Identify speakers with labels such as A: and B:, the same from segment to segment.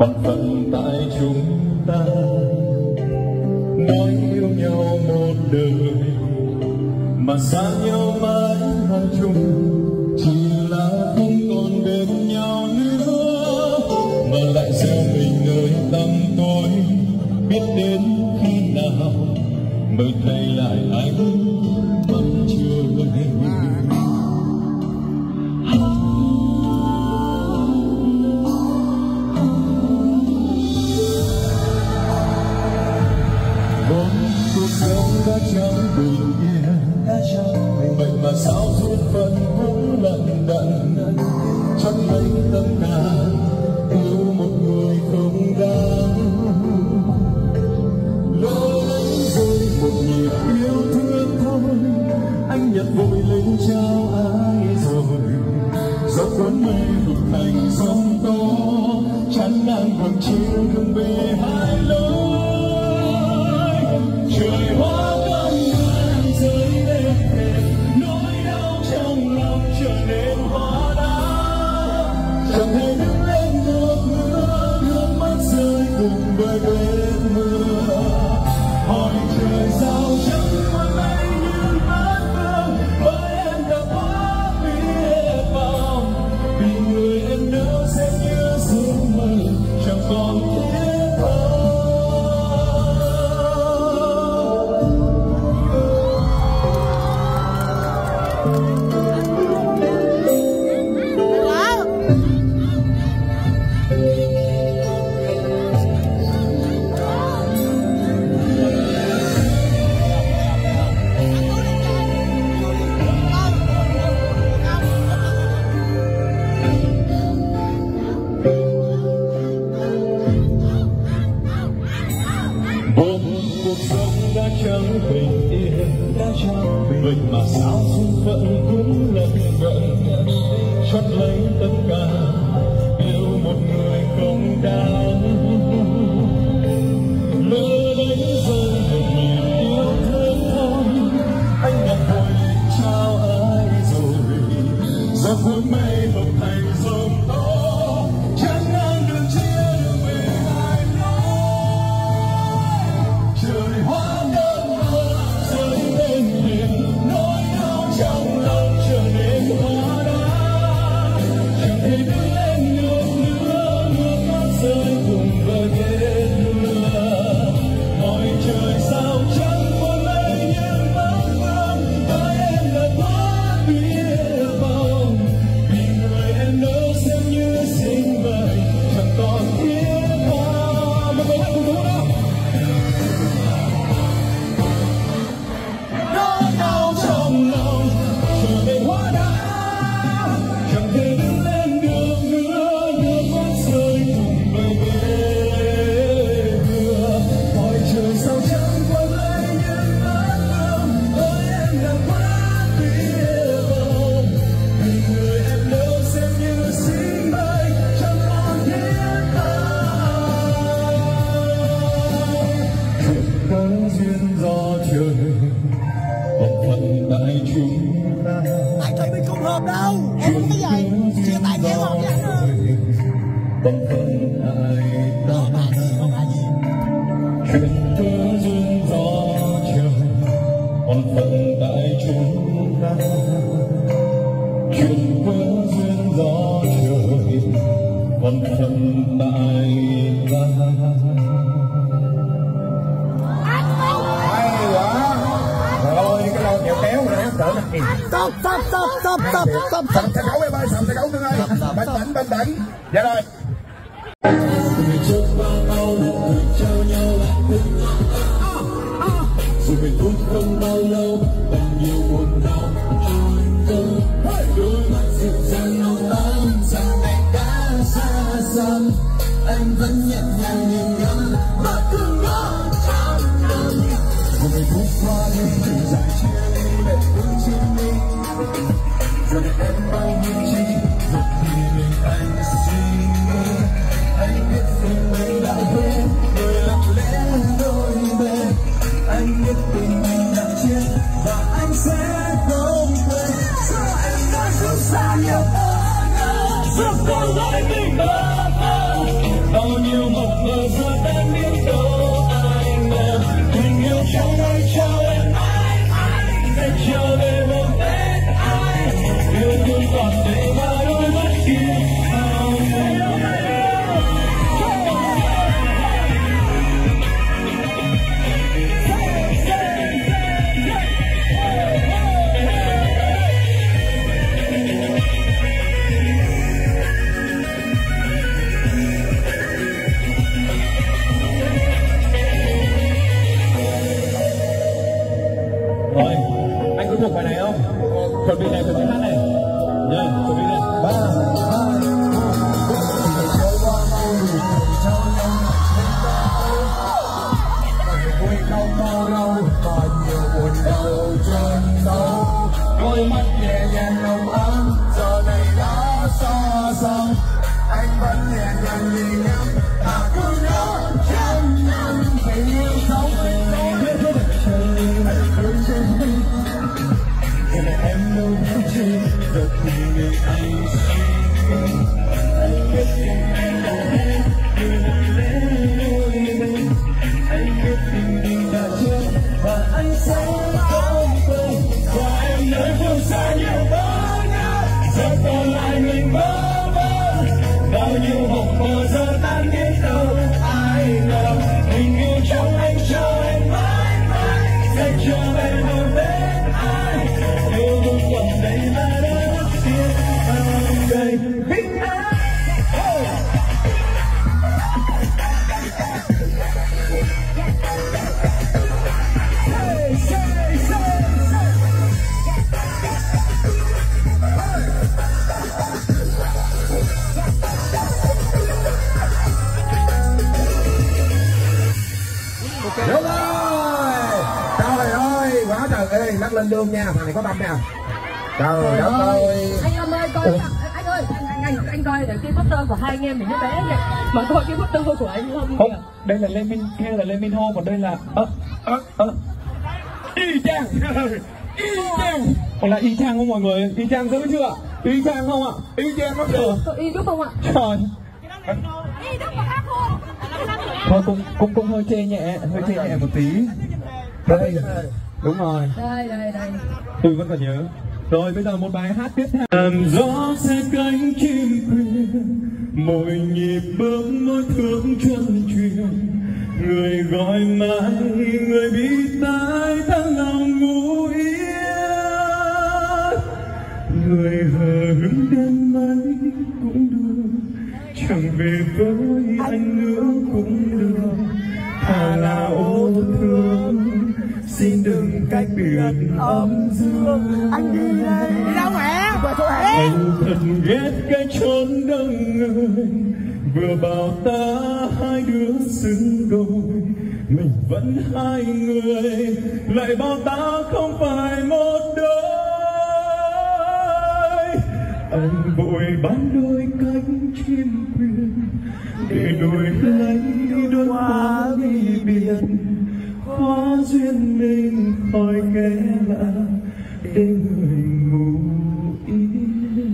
A: còn phận tại chúng ta nói yêu nhau một đời mà xa nhau mãi mãi chung, chỉ là không còn bên nhau nữa mà lại gieo mình nơi tăm tối. Biết đến khi nào mới thấy lại anh vẫn chưa cuộc sống đã chẳng bình yên, vậy mà sao duyên phận cũng lận đận chắc lấy tâm cả yêu một người không đáng. Lỡ rơi một nhịp yêu thương thôi, anh nhặt vội lên trao ai rồi, gió cuốn mây đục thành sóng to, chán nản còn chiều đường về hai lối. Trời hoa cơn mưa rơi êm đềm, nỗi đau trong lòng trở nên hóa đá. Chẳng thể đứng lên được nữa, nước mắt rơi cùng với cơn mưa. Hỏi trời sao chẳng còn mây như bát phương, bởi em đã quá biết vọng. Vì người em đâu sẽ như sương mây, chẳng còn thiết tha. Cuộc sống đã chẳng bình yên, vậy mà sao duyên phận cũng lận đận chót lấy tất cả yêu một người không đáng. Lỡ đánh rơi một niềm yêu thương thôi, anh đã vội trao ai rồi, gió cuốn mây bọc thành giông tố, chẳng ngang đường chia đường về hai lối. Trời hoa cơn mưa rơi êm đềm, nỗi đau trong lòng trở nên hóa đá. Chẳng thể đứng lên được nữa, nước mắt rơi cùng với vết mưa. Hỏi trời sao chẳng còn mây như bát phương, bởi em đã quá biết vọng. Vì người em đâu xem như sinh mệnh, chẳng còn thiết tha. Một bài hát cùng đúng không? Nỗi đau trong lòng trở nên hóa đá. Chẳng thể đứng lên được nữa, nước mắt rơi cùng với vết mưa. Hỏi trời sao chẳng còn mây như bát phương, bởi em đã quá biết vọng. Vì người em đâu xem như sinh mệnh, chẳng còn thiết tha. Chuyện có duyên do trời, còn phận tại chúng ta.
B: Tại tụi mình không hợp đâu. Em không cái gì. Chia tay kéo vào với anh thôi.
A: Còn phận tại ta. Chuyện có duyên do trời, còn phận tại chúng ta. Chuyện có duyên do trời, còn phận tại ta.
C: Hay quá. Rồi cái lon kẹo kéo rồi đó, đỡ nè.
B: Stop.
C: Sầm sẽ đấu em ơi, sầm sẽ đấu tương ơi. Bình tĩnh. Dạ rồi.
A: Người trước qua bao lần người trao nhau lại thích, dù mình cũng không bao lâu bằng nhiều buồn đau. Đôi mắt dịu dàng nồng ấm, rằng ngày đã xa xăm, anh vẫn nhẹ nhàng nhìn ngắm và thương nhớ trong lòng. Một ngày phút qua đi từ dài chia ly để bước trên đi, giờ này em bao nhiêu chi một khi mình anh suy nghĩ. Anh biết tình mình đã quên, người lặng lẽ đôi bên. Anh biết tình mình đã chết và anh sẽ không quên. Giờ em nói rất xa nhiều, giờ còn lại mình bơ vơ. Bao nhiêu còn lại mình bơ vơ, bao nhiêu mộng mơ giờ tan biết đâu ai ngờ tình yêu trong anh cho em mãi mãi sẽ cho em một bên ai yêu thương còn đây là đất thiên đầy bình an.
C: Đúng rồi. Trời ơi, quá trời ơi, lắc lên lương nha, thằng này có tâm nè. Trời đất ơi.
D: Anh Lâm ơi, coi anh ơi, anh coi để cái poster của hai anh em mình như bé vậy. Mà coi cái poster của anh Lâm
A: không, đây là Lê Minh, kia là Lê Minh Hô, còn đây là y chang. Y chang. Còn là y chang không mọi người? Y chang dữ chưa? Y chang không ạ? Y chang lắm rồi.
D: Y đúng không ạ?
A: Trời. Thôi cũng hơi chê nhẹ một tí. Đây, đúng rồi.
D: Đây.
A: Tôi vẫn còn nhớ. Rồi bây giờ một bài hát tiếp theo. Làm gió sẽ cánh chim quyền, mỗi nhịp bước mỗi thương chân truyền. Người gọi mãi, người bị tai tháng lòng ngủ yên. Người hờ hững đêm mấy cũng được, chẳng về với anh nữa cũng được. Thà là ô thương, xin đừng cách biệt âm dương.
B: Anh đi đây. Đi đâu mẹ? Về chỗ hẹn.
A: Anh thật ghét cái chốn đông người, vừa bảo ta hai đứa xứng đôi, mình vẫn hai người, lại bảo ta không phải một đôi. Anh vội bán đôi cánh chim quyền, để đổi lấy đôi hoa đi biển. Hóa duyên mình khỏi kẻ lạ, để người ngủ yên.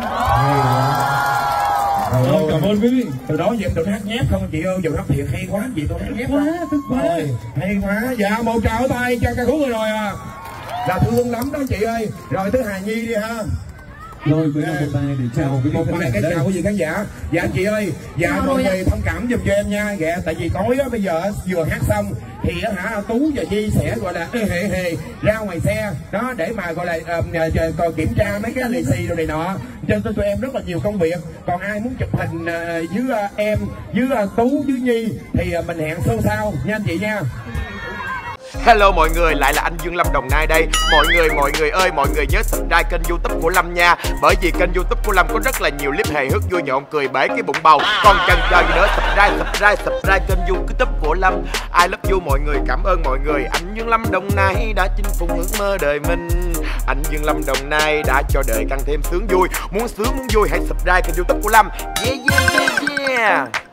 A: Cảm ơn quý vị.
C: Từ đó giờ tụi nó hát nhép không chị ơi, dù hát thiệt hay quá chị, tụi nó hát nhép quá, hay quá. Dạ một tràng tay cho ca khúc vừa rồi à, là thương lắm đó chị ơi. Rồi tới Hà Nhi đi ha.
A: Rồi với một bài để chào quý vị khán giả.
C: Chào quý vị khán giả. Dạ chị ơi, dạ mọi người thông cảm giùm cho em nha. Dạ tại vì tối á bây giờ vừa hát xong thì hả Tú và Di sẽ gọi là hề ra ngoài xe đó để mà gọi là còn kiểm tra mấy cái lì xì rồi này nọ, cho tụi em rất là nhiều công việc. Còn ai muốn chụp hình với em, với Tú, với Nhi thì mình hẹn sau nha anh chị nha.
E: Hello mọi người, lại là anh Dương Lâm Đồng Nai đây. Mọi người ơi, mọi người nhớ subscribe kênh YouTube của Lâm nha. Bởi vì kênh YouTube của Lâm có rất là nhiều clip hề hước vui nhộn cười bể cái bụng bầu. Còn chần chờ gì nữa, subscribe kênh YouTube của Lâm. I love you mọi người, cảm ơn mọi người. Anh Dương Lâm Đồng Nai đã chinh phục ước mơ đời mình. Anh Dương Lâm Đồng Nai đã cho đời càng thêm sướng vui. Muốn sướng muốn vui hãy subscribe kênh YouTube của Lâm. Yeah.